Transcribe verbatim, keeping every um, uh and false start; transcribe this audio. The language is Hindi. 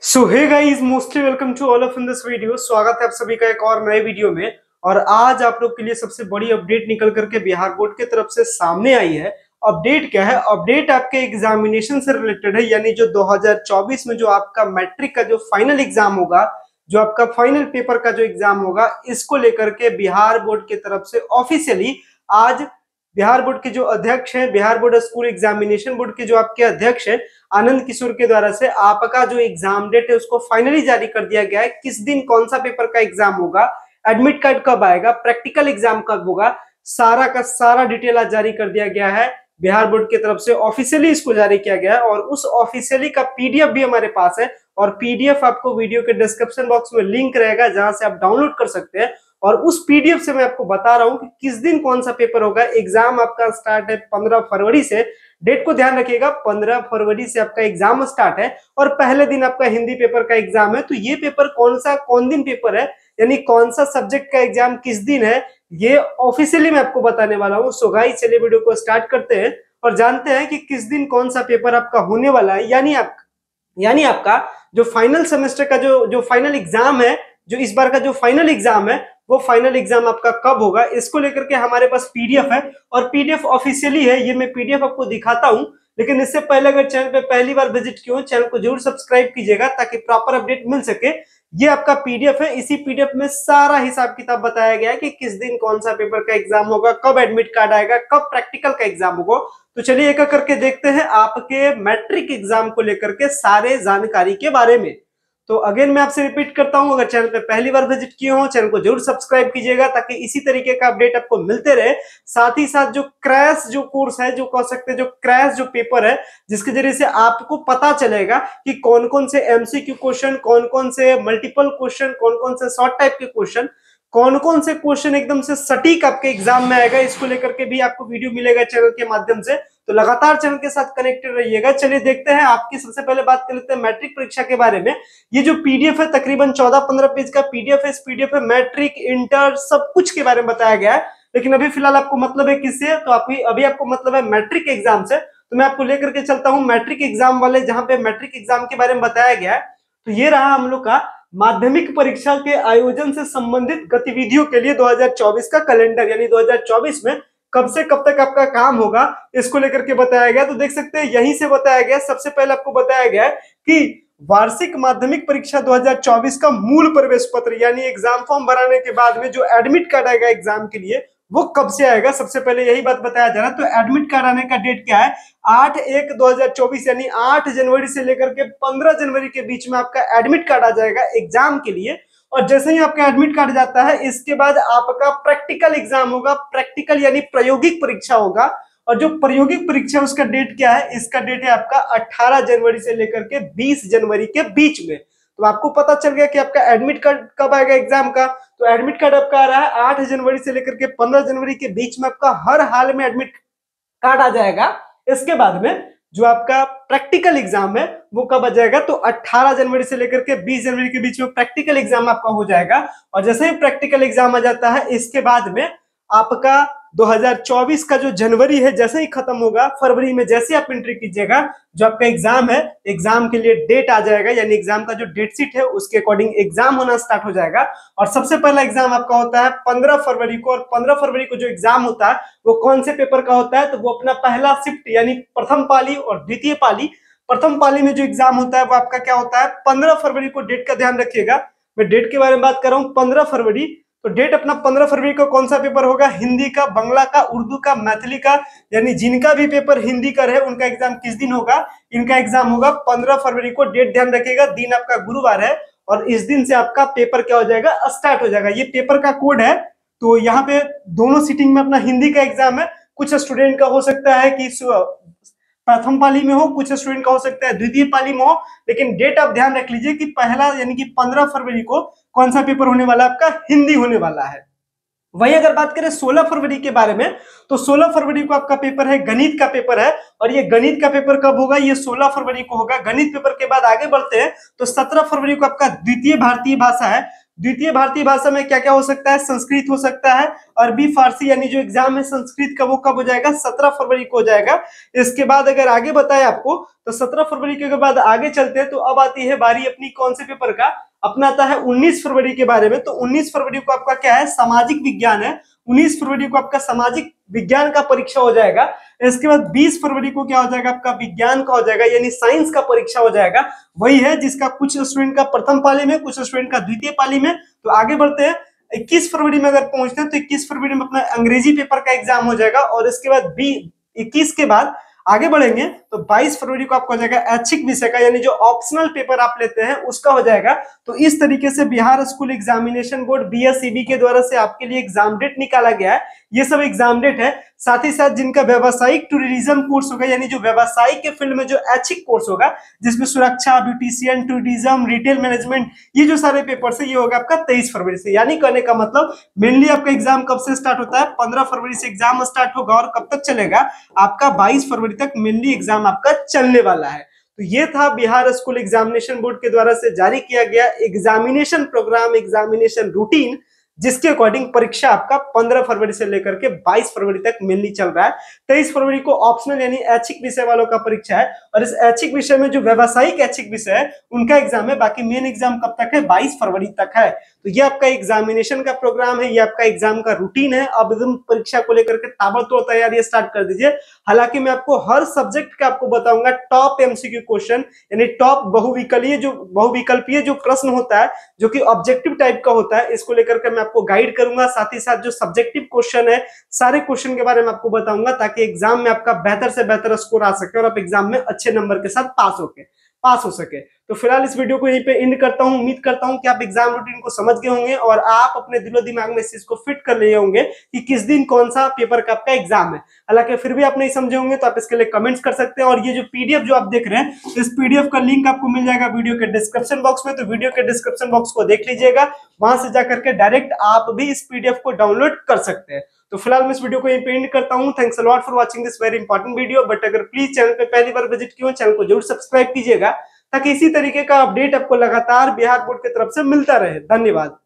So hey guys, mostly welcome to all of in this video. स्वागत है आप सभी का एक और नए वीडियो में। और आज आप लोग के लिए सबसे बड़ी अपडेट निकल करके बिहार बोर्ड की तरफ से सामने आई है। अपडेट क्या है? अपडेट आपके एग्जामिनेशन से रिलेटेड है, यानी जो दो हज़ार चौबीस में जो आपका मैट्रिक का जो फाइनल एग्जाम होगा, जो आपका फाइनल पेपर का जो एग्जाम होगा, इसको लेकर के बिहार बोर्ड की तरफ से ऑफिशियली आज बिहार बोर्ड के जो अध्यक्ष हैं, Bihar board school examination board के जो आपके अध्यक्ष हैं आनंद किशोर के द्वारा से आपका जो एग्जाम डेट है उसको फाइनली जारी कर दिया गया है। किस दिन कौन सा पेपर का एग्जाम होगा, एडमिट कार्ड कब आएगा, प्रैक्टिकल एग्जाम कब होगा, सारा का सारा डिटेल आज जारी कर दिया गया है। बिहार बोर्ड की तरफ से ऑफिशियली इसको जारी किया गया है और उस ऑफिशियली का पीडीएफ भी हमारे पास है। और पीडीएफ आपको वीडियो के डिस्क्रिप्शन बॉक्स में लिंक रहेगा जहां से आप डाउनलोड कर सकते हैं। और उस पीडीएफ से मैं आपको बता रहा हूं कि किस दिन कौन सा पेपर होगा। एग्जाम आपका स्टार्ट है पंद्रह फरवरी से। डेट को ध्यान रखिएगा, पंद्रह फरवरी से आपका एग्जाम स्टार्ट है और पहले दिन आपका हिंदी पेपर का एग्जाम है। तो ये पेपर कौन सा कौन दिन पेपर है, यानी कौन सा सब्जेक्ट का एग्जाम किस दिन है, ये ऑफिशियली मैं आपको बताने वाला हूँ। सो गाइस, चलिए वीडियो को स्टार्ट करते हैं और जानते हैं कि किस दिन कौन सा पेपर आपका होने वाला है। यानी आप यानी आपका जो फाइनल सेमेस्टर का जो जो फाइनल एग्जाम है, जो इस बार का जो फाइनल एग्जाम है, वो फाइनल एग्जाम आपका कब होगा, इसको लेकर के हमारे पास पीडीएफ है। और पीडीएफ ऑफिशियली है, ये मैं पीडीएफ आपको दिखाता हूं। लेकिन इससे पहले अगर चैनल पे पहली बार विजिट किए हो, चैनल को जरूर सब्सक्राइब कीजिएगा ताकि प्रॉपर अपडेट मिल सके। ये आपका पीडीएफ है, इसी पीडीएफ में सारा हिसाब किताब बताया गया है कि किस दिन कौन सा पेपर का एग्जाम होगा, कब एडमिट कार्ड आएगा, कब प्रैक्टिकल का एग्जाम होगा। तो चलिए एक एक करके देखते हैं आपके मैट्रिक एग्जाम को लेकर के सारे जानकारी के बारे में। तो अगेन मैं आपसे रिपीट करता हूं, अगर चैनल पे पहली बार विजिट किए हो, चैनल को जरूर सब्सक्राइब कीजिएगा ताकि इसी तरीके का अपडेट आपको मिलते रहे। साथ ही साथ जो क्रैश जो कोर्स है, जो कह सकते हैं जो क्रैश जो पेपर है, जिसके जरिए से आपको पता चलेगा कि कौन कौन से एमसीक्यू क्वेश्चन, कौन कौन से मल्टीपल क्वेश्चन, कौन कौन से शॉर्ट टाइप के क्वेश्चन, कौन कौन से क्वेश्चन एकदम से सटीक आपके एग्जाम में आएगा, इसको लेकर के भी आपको वीडियो मिलेगा चैनल के माध्यम से। तो लगातार चैनल के साथ कनेक्टेड रहिएगा। चलिए देखते हैं, आपकी सबसे पहले बात कर लेते हैं मैट्रिक परीक्षा के बारे में। ये जो पीडीएफ है तकरीबन चौदह पंद्रह पेज का पीडीएफ है। इस पीडीएफ में मैट्रिक, इंटर सब कुछ के बारे में बताया गया है। लेकिन अभी फिलहाल आपको मतलब है किससे, तो आपकी अभी आपको मतलब है मैट्रिक एग्जाम से। तो मैं आपको लेकर के चलता हूँ मैट्रिक एग्जाम वाले, जहां पे मैट्रिक एग्जाम के बारे में बताया गया है। तो ये रहा हम लोग का माध्यमिक परीक्षा के आयोजन से संबंधित गतिविधियों के लिए दो हज़ार चौबीस का कैलेंडर, यानी दो हज़ार चौबीस में कब से कब तक आपका काम होगा, इसको लेकर के बताया गया। तो देख सकते हैं यहीं से बताया गया। सबसे पहले आपको बताया गया है कि वार्षिक माध्यमिक परीक्षा दो हज़ार चौबीस का मूल प्रवेश पत्र, यानी एग्जाम फॉर्म भराने के बाद में जो एडमिट कार्ड आएगा एग्जाम के लिए, वो कब से आएगा, सबसे पहले यही बात बताया जा रहा है। तो एडमिट कार्ड आने का डेट क्या है? आठ एक दो हज़ार चौबीस, यानी आठ जनवरी से लेकर के पंद्रह जनवरी के बीच में आपका एडमिट कार्ड आ जाएगा एग्जाम के लिए। और जैसे ही आपका एडमिट कार्ड जाता है, इसके बाद आपका प्रैक्टिकल एग्जाम होगा। प्रैक्टिकल यानी प्रायोगिक परीक्षा होगा। और जो प्रायोगिक परीक्षा उसका डेट क्या है? इसका डेट है आपका अठारह जनवरी से लेकर के बीस जनवरी के बीच में। तो आपको पता चल गया कि आपका एडमिट कार्ड कब आएगा एग्जाम का। तो एडमिट कार्ड आपका आ रहा है आठ जनवरी से लेकर के पंद्रह जनवरी के बीच में, आपका हर हाल में एडमिट कार्ड आ जाएगा। इसके बाद में जो आपका प्रैक्टिकल एग्जाम है वो कब आ जाएगा? तो अठारह जनवरी से लेकर के बीस जनवरी के बीच में प्रैक्टिकल एग्जाम आपका हो जाएगा। और जैसे ही प्रैक्टिकल एग्जाम आ जाता है, इसके बाद में आपका दो हज़ार चौबीस का जो जनवरी है जैसे ही खत्म होगा, फरवरी में जैसे आप एंट्री कीजिएगा, जो आपका एग्जाम है, एग्जाम के लिए डेट आ जाएगा, यानी एग्जाम का जो डेट शीट है उसके अकॉर्डिंग एग्जाम होना स्टार्ट हो जाएगा। और सबसे पहला एग्जाम आपका होता है पंद्रह फरवरी को। और पंद्रह फरवरी को जो एग्जाम होता है वो कौन से पेपर का होता है? तो वो अपना पहला शिफ्ट, यानी प्रथम पाली और द्वितीय पाली। प्रथम पाली में जो एग्जाम होता है वो आपका क्या होता है? पंद्रह फरवरी को। डेट का ध्यान रखिएगा, मैं डेट के बारे में बात कर रहा हूँ, पंद्रह फरवरी। तो डेट अपना पंद्रह फरवरी को कौन सा पेपर होगा? हिंदी का, बांग्ला का, उर्दू का, मैथिली का, यानी जिनका भी पेपर हिंदी का रहे उनका एग्जाम किस दिन होगा? इनका एग्जाम होगा पंद्रह फरवरी को। डेट ध्यान रखिएगा, दिन आपका गुरुवार है और इस दिन से आपका पेपर क्या हो जाएगा? स्टार्ट हो जाएगा। ये पेपर का कोड है। तो यहाँ पे दोनों सीटिंग में अपना हिंदी का एग्जाम है। कुछ स्टूडेंट का हो सकता है कि प्रथम पाली में हो, कुछ स्टूडेंट का हो सकता है द्वितीय पाली में हो, लेकिन डेट आप ध्यान रख लीजिए कि पहला यानी कि पंद्रह फरवरी को कौन सा पेपर होने वाला है? आपका हिंदी होने वाला है। वही अगर बात करें सोलह फरवरी के बारे में, तो सोलह फरवरी को आपका पेपर है, गणित का पेपर है। और ये गणित का पेपर कब होगा? ये सोलह फरवरी को होगा। गणित पेपर के बाद आगे बढ़ते हैं तो सत्रह फरवरी को आपका द्वितीय भारतीय भाषा है। द्वितीय भारतीय भाषा में क्या क्या हो सकता है, संस्कृत हो सकता है, अरबी फारसी, यानी जो एग्जाम है संस्कृत का वो कब हो जाएगा, सत्रह फरवरी को हो जाएगा। इसके बाद अगर आगे बताए आपको तो सत्रह फरवरी के बाद आगे चलते हैं तो अब आती है बारी अपनी कौन से पेपर का, अपना आता है उन्नीस फरवरी के बारे में। तो उन्नीस फरवरी को आपका क्या है, सामाजिक विज्ञान है। उन्नीस फरवरी को आपका सामाजिक विज्ञान का परीक्षा हो जाएगा। इसके बाद बीस फरवरी को क्या हो जाएगा, आपका विज्ञान का हो जाएगा, यानी साइंस का परीक्षा हो जाएगा। वही है जिसका कुछ स्टूडेंट का प्रथम पाली में, कुछ स्टूडेंट का द्वितीय पाली में। तो आगे बढ़ते हैं, इक्कीस फरवरी में अगर पहुंचते हैं तो इक्कीस फरवरी में अपना अंग्रेजी पेपर का एग्जाम हो जाएगा। और इसके बाद बी इक्कीस के बाद आगे बढ़ेंगे तो बाईस फरवरी को आपका हो जाएगा ऐच्छिक विषय का, यानी जो ऑप्शनल पेपर आप लेते हैं उसका हो जाएगा। तो इस तरीके से Bihar school examination board B S E B के द्वारा से आपके लिए एग्जाम डेट निकाला गया है। ये सब एग्जाम डेट है। साथ ही साथ जिनका व्यवसायिक टूरिज्म कोर्स होगा, यानी जो व्यवसायिक के फील्ड में जो ऐच्छिक कोर्स होगा, जिसमें सुरक्षा, ब्यूटिशियन, टूरिज्म, रिटेल मैनेजमेंट, ये जो सारे पेपर है ये होगा आपका तेईस फरवरी से। यानी कहने का मतलब मेनली आपका एग्जाम कब से स्टार्ट होता है, पंद्रह फरवरी से एग्जाम स्टार्ट होगा और कब तक चलेगा, आपका बाईस फरवरी तक मेनली एग्जाम आपका चलने वाला है। तो ये था बिहार स्कूल एग्जामिनेशन बोर्ड के द्वारा से जारी किया गया एग्जामिनेशन प्रोग्राम, एग्जामिनेशन रूटीन, जिसके अकॉर्डिंग परीक्षा आपका पंद्रह फरवरी से लेकर के बाईस फरवरी तक मेनली चल रहा है। तेईस फरवरी को ऑप्शनल यानी ऐच्छिक विषय वालों का परीक्षा है, और इस ऐच्छिक विषय में जो व्यवसायिक ऐच्छिक विषय है उनका एग्जाम है। बाकी मेन एग्जाम कब तक है, बाईस फरवरी तक है। तो ये आपका एग्जामिनेशन का प्रोग्राम है, ये आपका एग्जाम का रूटीन है। अब एकदम परीक्षा को लेकर के ताबड़तोड़ तैयारी स्टार्ट कर दीजिए। हालांकि मैं आपको हर सब्जेक्ट का आपको बताऊंगा टॉप एमसीक्यू क्वेश्चन, यानी टॉप बहुविकल्पीय जो बहुविकल्पीय जो प्रश्न होता है, जो कि ऑब्जेक्टिव टाइप का होता है, इसको लेकर के मैं आपको गाइड करूंगा। साथ ही साथ जो सब्जेक्टिव क्वेश्चन है, सारे क्वेश्चन के बारे में आपको बताऊंगा, ताकि एग्जाम में आपका बेहतर से बेहतर स्कोर आ सके और आप एग्जाम में अच्छे नंबर के साथ पास होके पास हो सके। तो फिलहाल इस वीडियो को यहीं पे एंड करता हूं। उम्मीद करता हूं कि आप एग्जाम रूटीन को समझ गए होंगे और आप अपने दिलो दिमाग में इस चीज को फिट कर लिए होंगे कि किस दिन कौन सा पेपर का आपका एग्जाम है। हालांकि फिर भी आप नहीं समझे होंगे तो आप इसके लिए कमेंट्स कर सकते हैं। और ये जो पीडीएफ जो आप देख रहे हैं, इस पीडीएफ का लिंक आपको मिल जाएगा वीडियो के डिस्क्रिप्शन बॉक्स में। तो वीडियो के डिस्क्रिप्शन बॉक्स को देख लीजिएगा, वहां से जाकर के डायरेक्ट आप भी इस पीडीएफ को डाउनलोड कर सकते हैं। तो फिलहाल मैं इस वीडियो को यहीं पे एंड करता हूं। Thanks a lot for watching this very important video. But अगर प्लीज चैनल पे पहली बार विजिट किए हो, चैनल को जरूर सब्सक्राइब कीजिएगा, ताकि इसी तरीके का अपडेट आपको लगातार बिहार बोर्ड की तरफ से मिलता रहे। धन्यवाद।